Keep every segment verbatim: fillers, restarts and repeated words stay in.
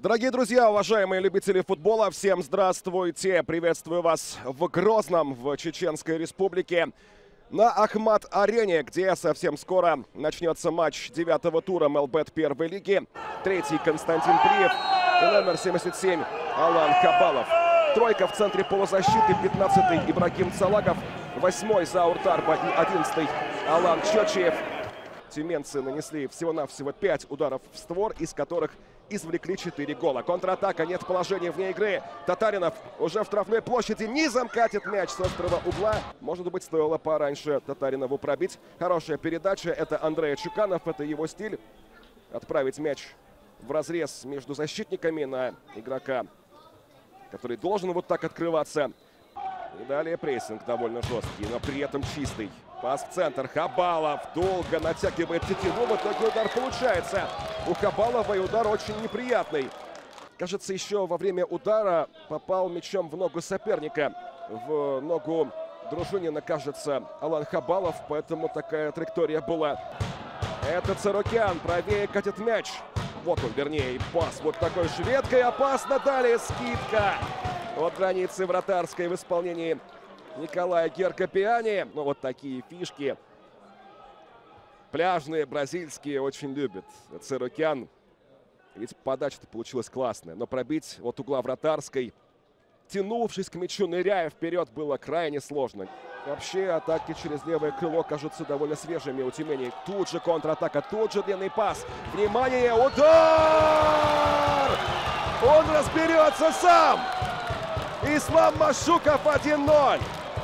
Дорогие друзья, уважаемые любители футбола, всем здравствуйте! Приветствую вас в Грозном, в Чеченской Республике, на Ахмат-арене, где совсем скоро начнется матч девятого тура МЛБет первой лиги. Третий Константин Приев и номер семьдесят семь Алан Хабалов. Тройка в центре полузащиты, пятнадцатый Ибрагим Цалагов, восьмой Заур Тарба и одиннадцатый Алан Чочиев. Тюменцы нанесли всего-навсего пять ударов в створ, из которых извлекли четыре гола. Контратака, нет положения вне игры. Татаринов уже в штрафной площади низом катит мяч с острого угла. Может быть, стоило пораньше Татаринову пробить. Хорошая передача. Это Андрей Чуканов, это его стиль. Отправить мяч в разрез между защитниками на игрока, который должен вот так открываться. И далее прессинг довольно жесткий, но при этом чистый. Пас в центр. Хабалов долго натягивает тетиву. В итоге удар получается. У Хабалова и удар очень неприятный. Кажется, еще во время удара попал мячом в ногу соперника. В ногу Дружинина, кажется, Алан Хабалов. Поэтому такая траектория была. Это Царукян. Правее катит мяч. Вот он, вернее, пас. Вот такой шведкой. Опасно. Далее скидка. От границы вратарской в исполнении Николая Геркопиани. Ну, вот такие фишки пляжные, бразильские очень любят. Царукян. Ведь подача-то получилась классная. Но пробить от угла вратарской, тянувшись к мячу, ныряя вперед, было крайне сложно. Вообще, атаки через левое крыло кажутся довольно свежими у Тюмени. Тут же контратака, тут же длинный пас. Внимание, удар! Он разберется сам! Ислам Машуков один ноль.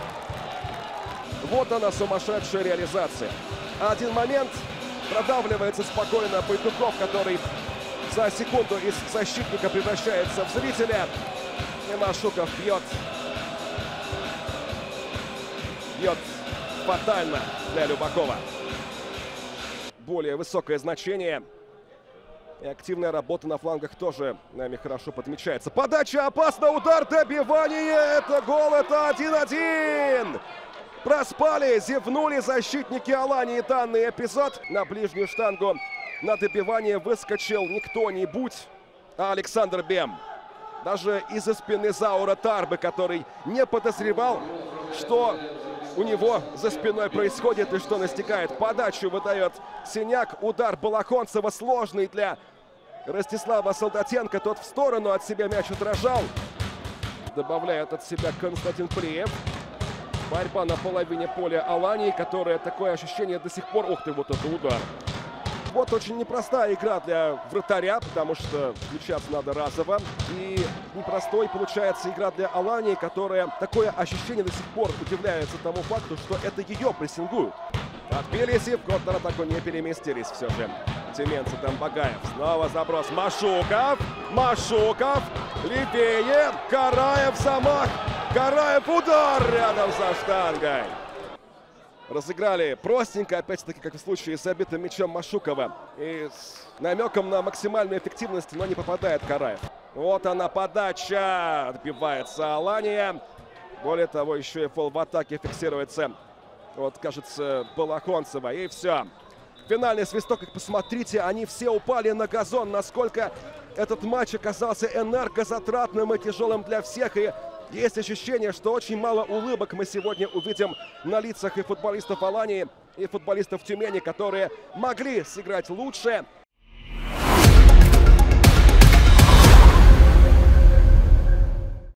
Вот она, сумасшедшая реализация. Один момент, продавливается спокойно Байтуков, который за секунду из защитника превращается в зрителя. И Машуков бьет. Бьет фатально для Любакова. Более высокое значение. И активная работа на флангах тоже нами хорошо подмечается. Подача опасна, удар, добивание. Это гол, это один-один. Проспали, зевнули защитники Алании данный эпизод. На ближнюю штангу на добивание выскочил не кто-нибудь, а Александр Бем. Даже из-за спины Заура Тарбы, который не подозревал, что у него за спиной происходит и что настигает. Подачу выдает Синяк. Удар Балахонцева сложный для Ростислава Солдатенко. Тот в сторону от себя мяч отражал. Добавляет от себя Константин Приев. Борьба на половине поля Алании, которая, такое ощущение, до сих пор... Ух ты, вот это удар. Вот очень непростая игра для вратаря, потому что включаться надо разово. И непростой получается игра для Алании, которая, такое ощущение, до сих пор удивляется тому факту, что это ее прессингуют. Отбились и в контратаку не переместились все же. Тюменцы, там Багаев. Снова заброс. Машуков. Машуков. Левее. Караев замах. Караев удар рядом со штангой. Разыграли простенько, опять-таки, как в случае с забитым мячом Машукова. И с намеком на максимальную эффективность, но не попадает Караев. Вот она подача. Отбивается Алания. Более того, еще и фол в атаке фиксируется. Вот, кажется, Балахонцева. И все. Финальный свисток. И посмотрите, они все упали на газон. Насколько этот матч оказался энергозатратным и тяжелым для всех. И есть ощущение, что очень мало улыбок мы сегодня увидим на лицах и футболистов Алании, и футболистов Тюмени, которые могли сыграть лучше.